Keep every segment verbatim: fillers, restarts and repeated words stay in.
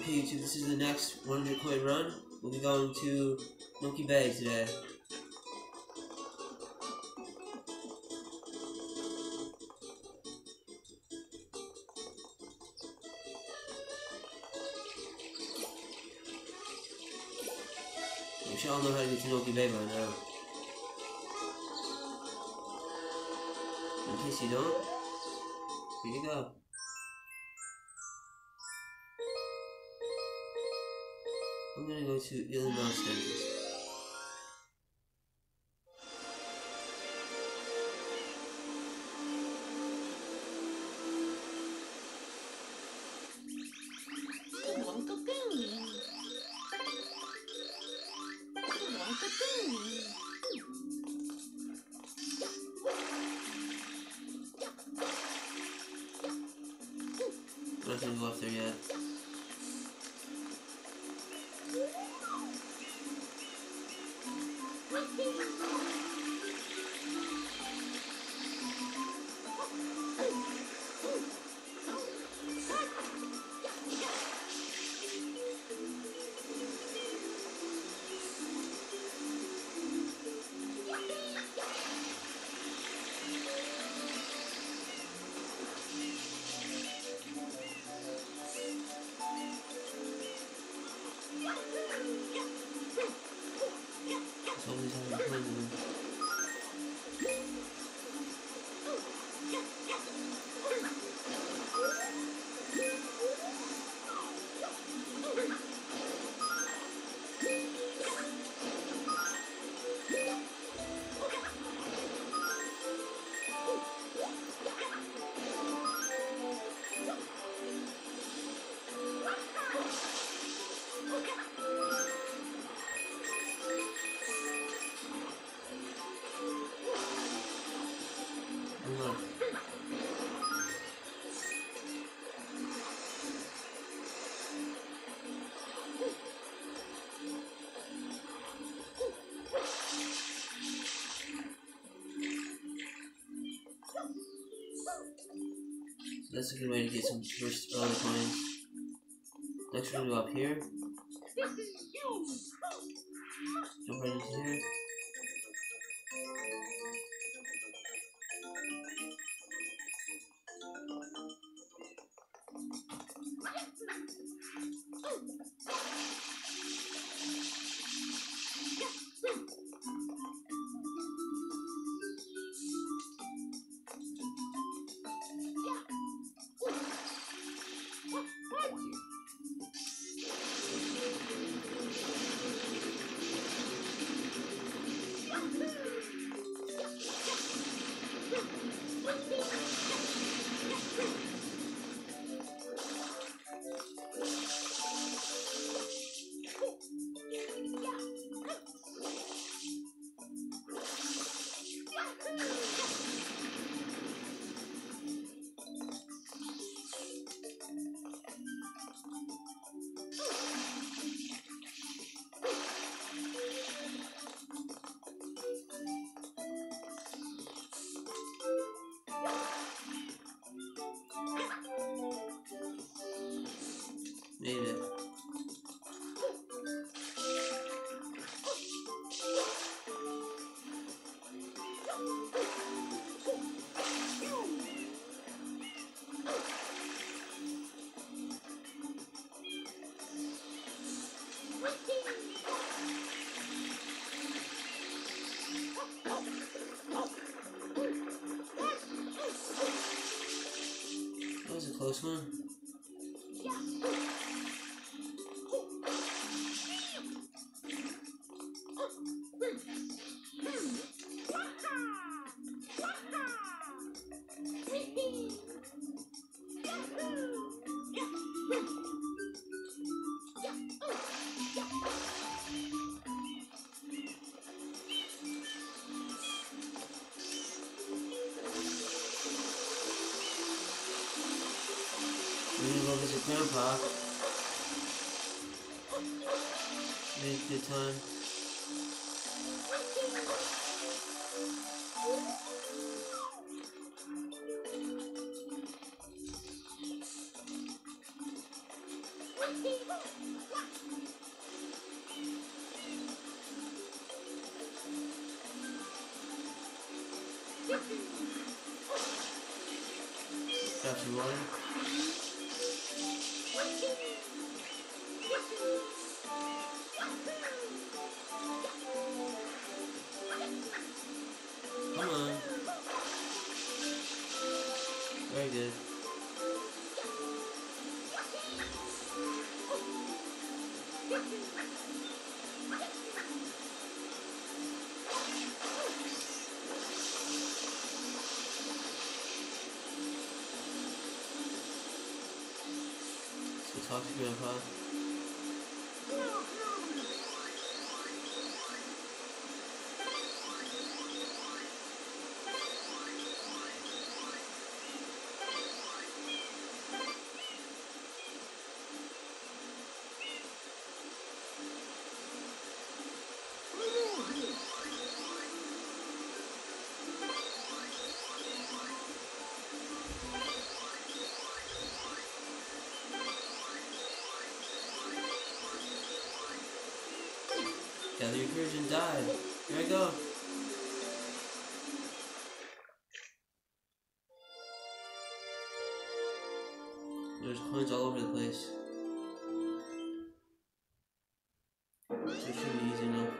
Okay, YouTube, this is the next one hundred coin run. We'll be going to Milky Bay today. You should all know how to get to Milky Bay by now. In case you don't, here you go. I'm gonna go to Illinois Dentist. Nothing go up there yet. Always having fun with them. So that's a good way to get some first early coins. Next we're gonna go up here. Jump right into here. Made it. That was a close one. We're gonna go visit Grandpa. Make a good time. Grab some water. Come on. Very good. So talk to Grandpa. Gather your courage and dive. Here I go. There's coins all over the place. So it should be easy enough.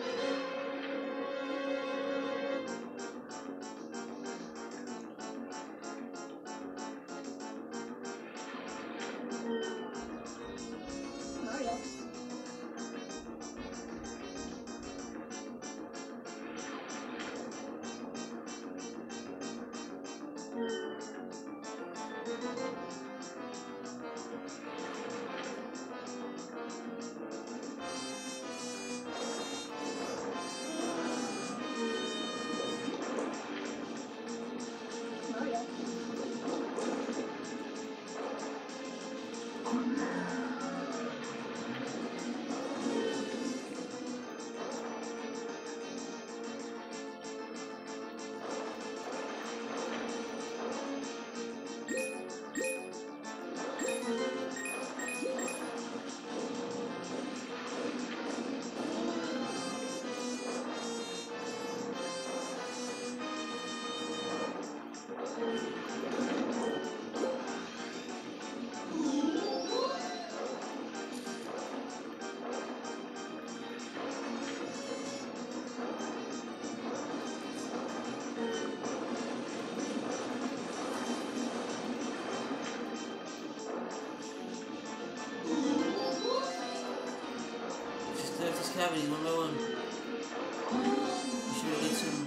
Cavities one by one. You should get some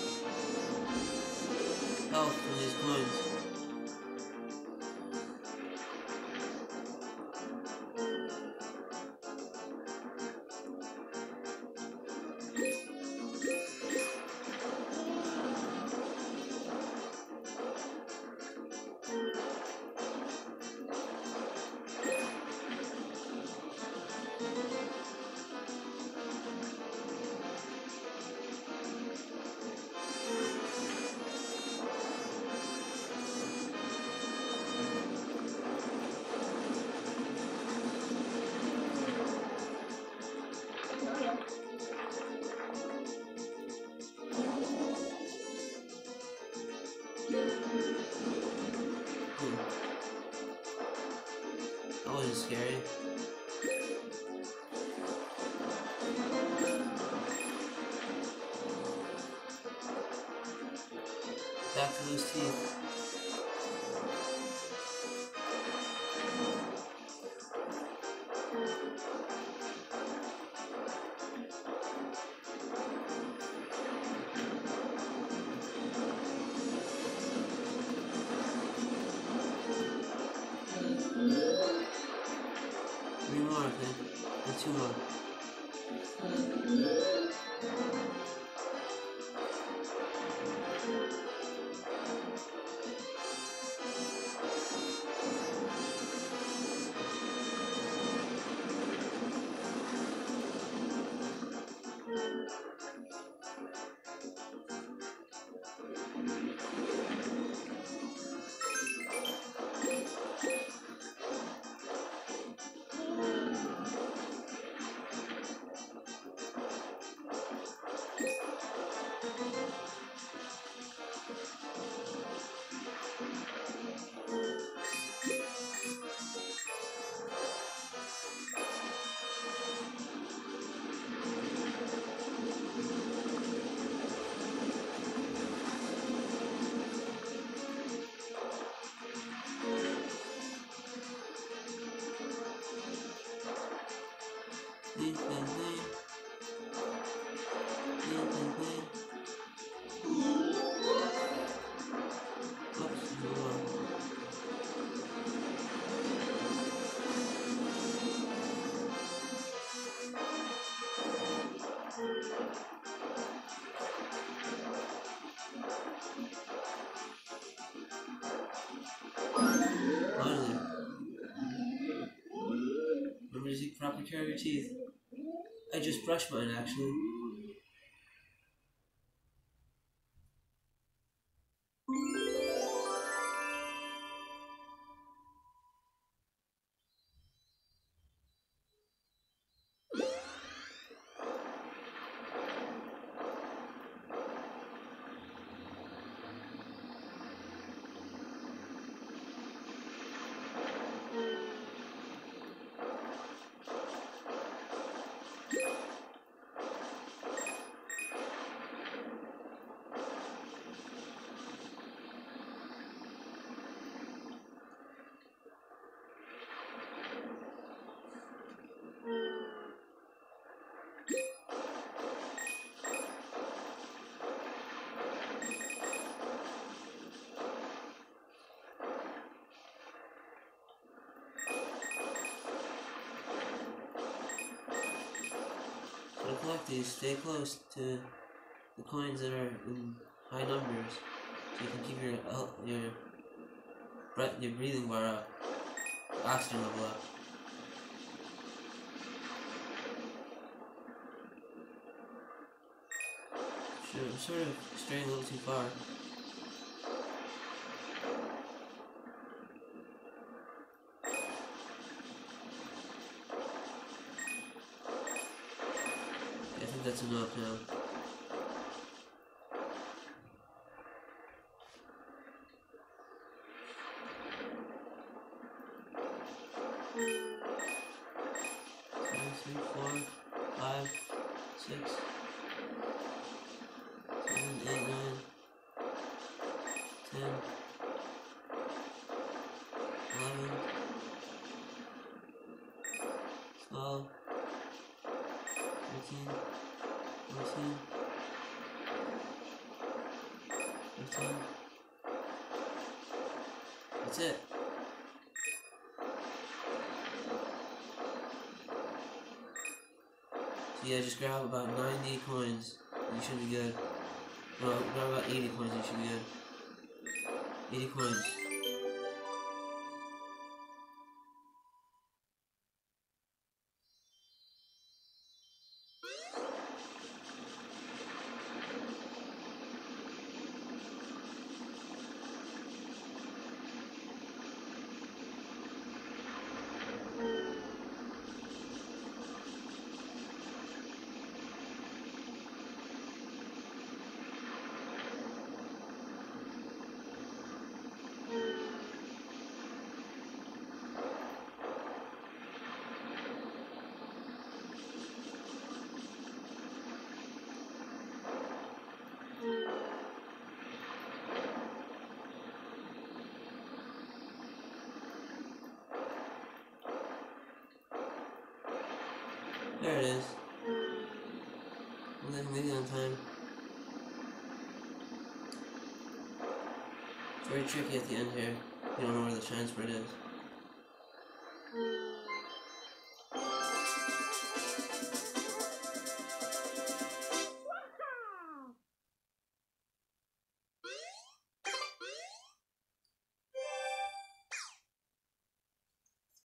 health from these coins. That wasn't scary. Back to those teeth. Three more, I think. And two more. Take care of your teeth. I just brushed mine actually. To collect these, stay close to the coins that are in high numbers, so you can keep your your breath, your breathing bar up, oxygen level up. Sure, I'm sort of straying a little too far. I think that's enough now. Two, three, four, five, six, seven, eight, nine, ten, eleven, twelve, thirteen, fourteen, fifteen. That's it. So yeah, just grab about ninety coins and you should be good. Well, grab about eighty coins and you should be good. eighty coins. There it is. I'm leaving on time. It's very tricky at the end here. You don't know where the shine spread is.